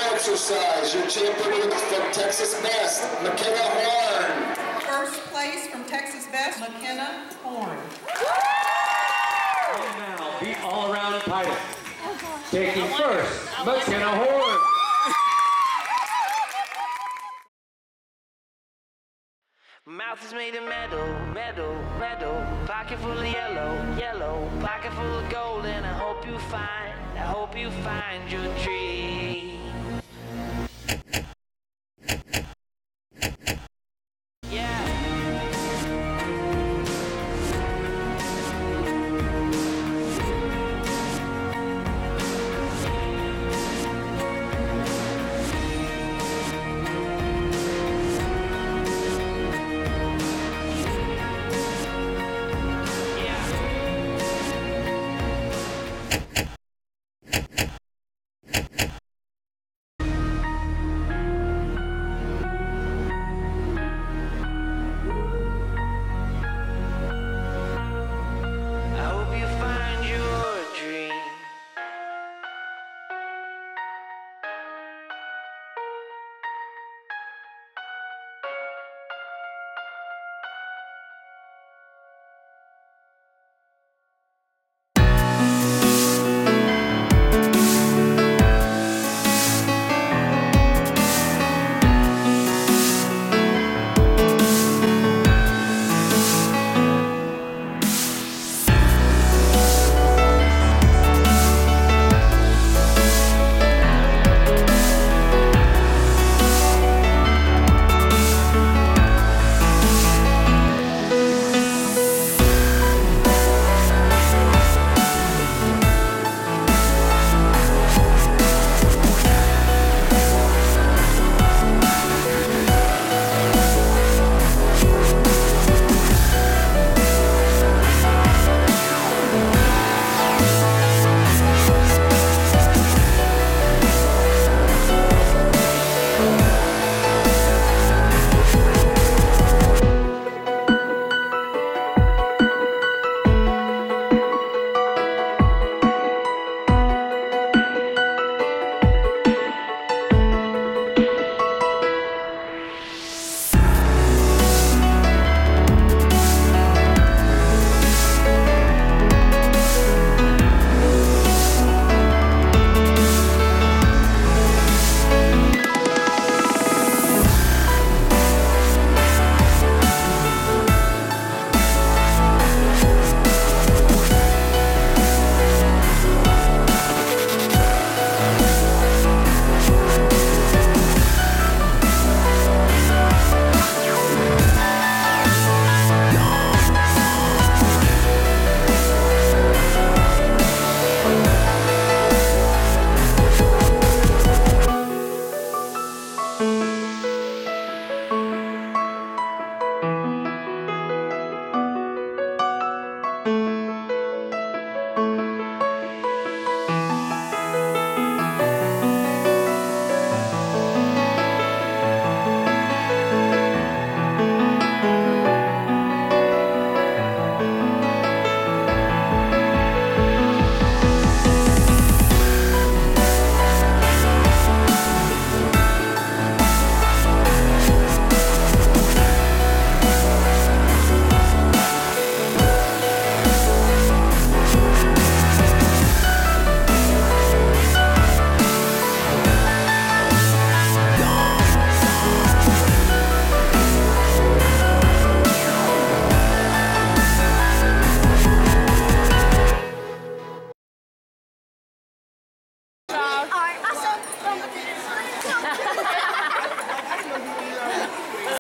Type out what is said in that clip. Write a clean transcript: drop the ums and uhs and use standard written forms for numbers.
exercise. Your champion from Texas Best, McKenna Horn. First place from Texas Best, McKenna Horn. And now, the all-around title. Taking first, McKenna Horn. Mouth is made of metal, metal, metal. Pocket full of yellow, yellow. Pocket full of gold, and I hope you find your dream.